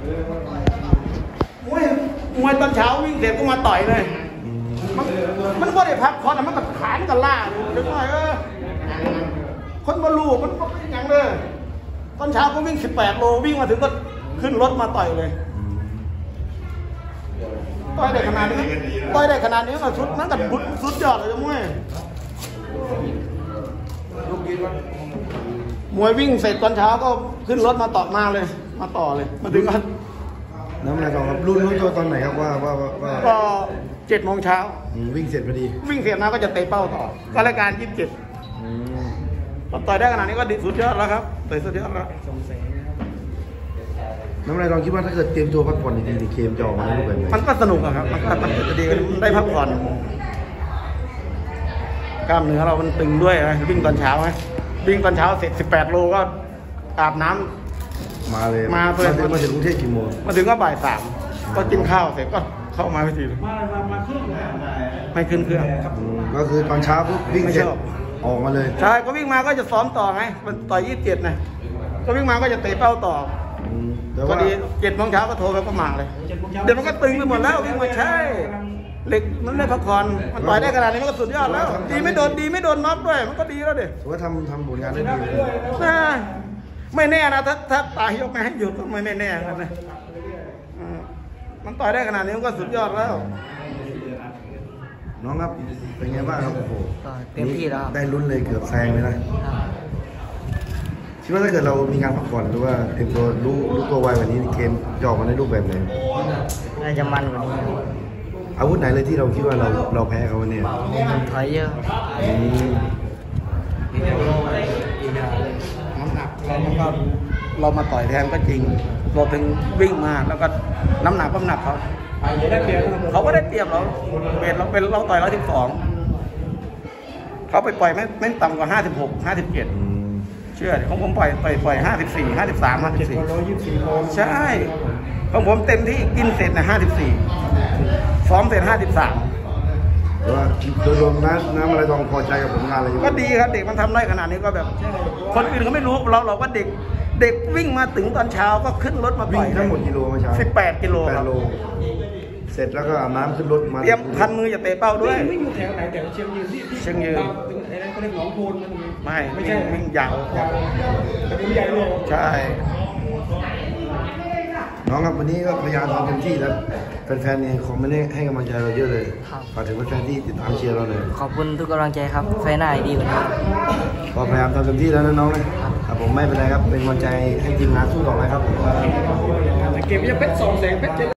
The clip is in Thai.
มวยตอนเช้าวิ่งเสร็จก็มาต่อยเลยมันก็ได้พักผ่อนมันก็ขานกันล่าถึงหน่อยคนมาลูมันก็เป็นอย่างเลยตอนเช้าก็วิ่ง18 โลวิ่งมาถึงก็ขึ้นรถมาต่อยเลยต่อยได้ขนาดนี้ก็สุดนั่นกับสุดยอดเลยจ้ะมวยวิ่งเสร็จตอนเช้าก็ขึ้นรถมาต่อมาเลยมาต่อเลยมาถึงกันน้ำหนักของครับรู้ตัวตอนไหนครับว่าก็7 โมงเช้าวิ่งเสร็จพอดีวิ่งเสร็จมาก็จะเตะเป้าต่อก็รายการ27ต่อยได้ขนาดนี้ก็สุดยอดแล้วครับต่อยสุดยอดแล้วน้ำลายลองคิดว่าถ้าเกิดเตรียมตัวพักผ่อนดีๆเกมจะออกมาในรูปแบบไหนมันก็สนุกครับมันจะดีได้พักผ่อนกล้ามเนื้อเรามันตึงด้วยวิ่งตอนเช้าไหมวิ่งตอนเช้าเสร็จ18 โลก็อาบน้ำมาเลยมาถึงกรุงเทพกี่โมงมาถึงก็บ่าย 3ก็กินข้าวเสร็จก็เข้ามาพิธีมาเครื่องไม่ขึ้นเครื่องก็คือตอนเช้าปุ๊บวิ่งเสร็จออกมาเลยใช่ก็วิ่งมาก็จะซ้อมต่อไงมันต่อย27นะก็วิ่งมาก็จะเตะเป้าต่อพอดี7 โมงเช้าก็โทรไปก็มาเลยเดี๋ยวมันก็ตึงไปหมดแล้ววิ่งมาใช่เหล็กมันได้พักผ่อนมันต่อยได้ขนาดนี้มันก็สุดยอดแล้วดีไม่โดนน็อกด้วยมันก็ดีแล้วเด็ถือว่าทำผลงานได้ดีไม่แน่นะถ้าตายยกไม่ให้หยุดก็ไม่แน่กันนะมันต่อยได้ขนาดนี้มันก็สุดยอดแล้วน้องครับเป็นไงบ้างครับโอ้โหเต็มที่แล้วได้ลุ้นเลยเกือบแซงเลยนะคิดว่าถ้าเกิดเรามีงานพักผ่อนหรือว่าเตรียมตัวรู้ตัวไวกว่านี้เกมจะออกมาในรูปแบบไหนน่าจะมันกว่านี้อาวุธไหนเลยที่เราคิดว่าเราแพ้เขาเนี่ยถอยเยอะน้ำหนักเรามาต่อยแทนก็จริงเราถึงวิ่งมาแล้วก็น้ำหนักก็หนักเขาก็ได้เปรียบเราเวทเราต่อย112เขาไปปล่อยไม่ต่ำกว่า56 57เชื่อของผมปล่อย54 53 54ใช่ของผมเต็มที่กินเสร็จนะ54ซ้อมเสร็จ53 ว่าโดยรวมน้ำอะไรต้องพอใจกับผลงานอะไรก็ดีครับเด็กมันทำได้ขนาดนี้ก็แบบคนอื่นเขาไม่รู้เราว่าเด็กวิ่งมาถึงตอนเช้าก็ขึ้นรถมาวิ่งทั้งหมดกิโลเมื่อเช้า 18 กิโลเสร็จแล้วก็อาบน้ำขึ้นรถมาเตรียมพันมือจะเตะเป้าด้วยไม่อยู่แถวไหนแต่เชียงยืนที่เชียงยืนเขาเรียกหนองโพนไม่ใช่วิ่งยาวใหญ่เลยใช่น้องครับวันนี้ก็พยายามทำเต็มที่แล้วแฟนๆเนี่ยคอมเมนต์ให้กำลังใจเราเยอะเลยฝากถึงแฟนๆที่ติดตามเชียร์เราเลยขอบคุณทุกกำลังใจครับไฟหน้าดีกว่านี้ก็พยายามทำเต็มที่แล้วนะน้องนะครับผมไม่เป็นไรครับเป็นกำลังใจให้ทีมงานสู้ต่อไปครับเก็บยังเพชร2 แสนเพชร